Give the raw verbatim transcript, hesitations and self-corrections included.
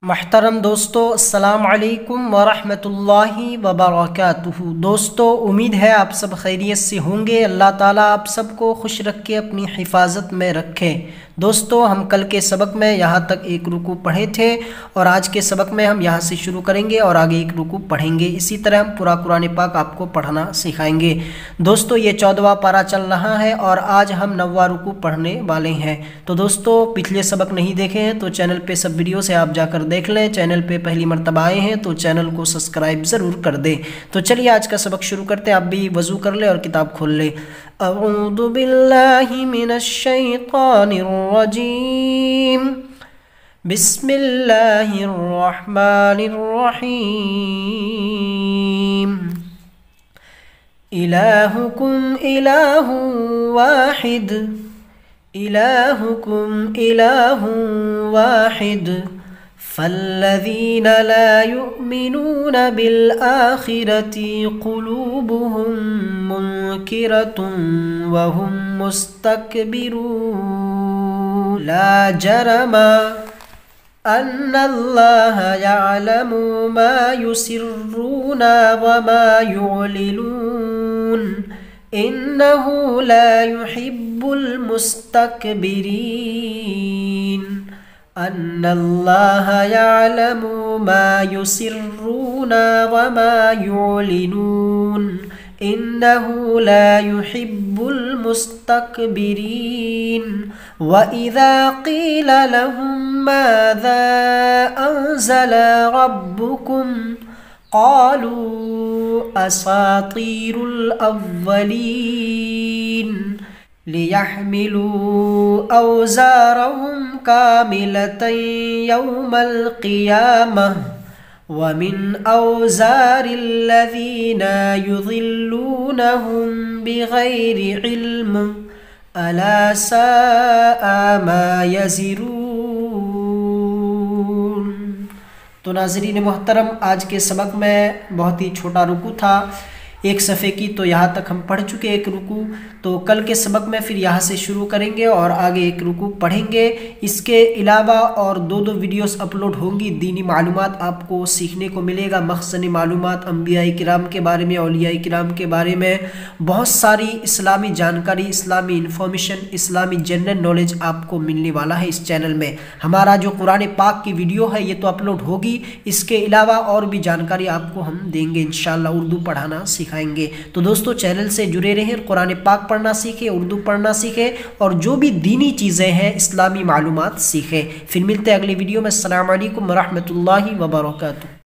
محترم دوستو، السلام علیکم ورحمۃ اللہ وبرکاتہ۔ دوستو، امید ہے آپ سب خیریت سے ہوں گے۔ اللہ تعالیٰ آپ سب کو خوش رکھ کے اپنی حفاظت میں رکھے۔ دوستو، ہم کل کے سبق میں یہاں تک ایک رکوع پڑھے تھے اور آج کے سبق میں ہم یہاں سے شروع کریں گے اور آگے ایک رکوع پڑھیں گے۔ اسی طرح ہم پورا قرآن پاک آپ کو پڑھنا سکھائیں گے۔ دوستو، یہ چودواں پارہ چل رہا ہے اور آج ہم نواں رکوع پڑھنے والے ہیں۔ تو دوستو، پچھلے سبق نہیں دیکھے ہیں تو چینل پہ سب ویڈیو سے آپ جا کر دیکھ لیں۔ چینل پہ پہلی مرتبہ آئے ہیں تو چینل کو سبسکرائب ضرور کر دیں۔ تو چلیے آج کا سبق شروع کرتے ہیں۔ آپ بھی وضو کر لیں اور کتاب کھول لیں۔ اعوذ باللہ من الشیطان الرجیم، بسم اللہ الرحمن الرحیم۔ الہکم الہ واحد، الہکم الہ واحد، فالذین لا یؤمنون بالآخرة قلوبهم منکرة وهم مستکبرون، لا جرم ان اللہ یعلم ما یسرون وما یعلنون، انہ لا يحب المستکبرین، ان اللہ یعلم ما یسرون وما یعلنون، انہ لا يحب المستکبرین۔ وَإِذَا قِيلَ لَهُم مَّاذَا أَنزَلَ رَبُّكُمْ قَالُوا أَسَاطِيرُ الْأَوَّلِينَ، لِيَحْمِلُوا أَوْزَارَهُمْ كَامِلَةً يَوْمَ الْقِيَامَةِ وَمِنْ أَوْزَارِ الَّذِينَ يُضِلُّونَهُمْ بِغَيْرِ عِلْمٍ أَلَا سَاءَ مَا يَزِرُونَ۔ تو ناظرین محترم، آج کے سبق میں بہت ہی چھوٹا رکوع تھا، ایک صفحے کی، تو یہاں تک ہم پڑھ چکے ایک رکوع۔ تو کل کے سبق میں پھر یہاں سے شروع کریں گے اور آگے ایک رکوع پڑھیں گے۔ اس کے علاوہ اور دو دو ویڈیوز اپلوڈ ہوں گی، دینی معلومات آپ کو سیکھنے کو ملے گا، مخزنی معلومات انبیاء کرام کے بارے میں، اولیاء کرام کے بارے میں، بہت ساری اسلامی جانکاری، اسلامی انفارمیشن، اسلامی جنرل نالج آپ کو ملنے والا ہے اس چینل میں۔ ہمارا جو قرآن پاک کی ویڈیو ہے یہ تو اپلوڈ ہوگی، اس کے علاوہ اور بھی جانکاری آپ کو ہم دیں گے انشاءاللہ، اردو پڑھانا سکھائیں گے۔ تو دوستو، چینل سے جڑے رہیں، قرآن پاک پڑھنا سیکھیں، اردو پڑھنا سیکھیں اور جو بھی دینی چیزیں ہیں، اسلامی معلومات سیکھیں۔ پھر ملتے ہیں اگلی ویڈیو میں۔ السلام علیکم ورحمۃ اللہ وبرکاتہ۔